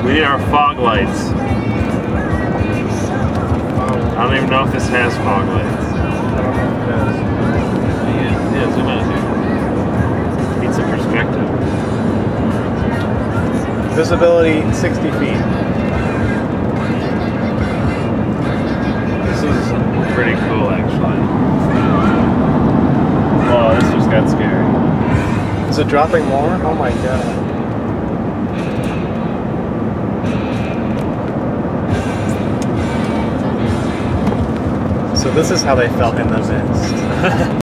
We need our fog lights. I don't even know if this has fog lights. I don't know if it does. Yeah, zoom out here. Need some perspective. Visibility 60 feet. This is pretty cool, actually. Oh, this just got scary. Is it dropping more? Oh my god. So this is how they felt in the mist.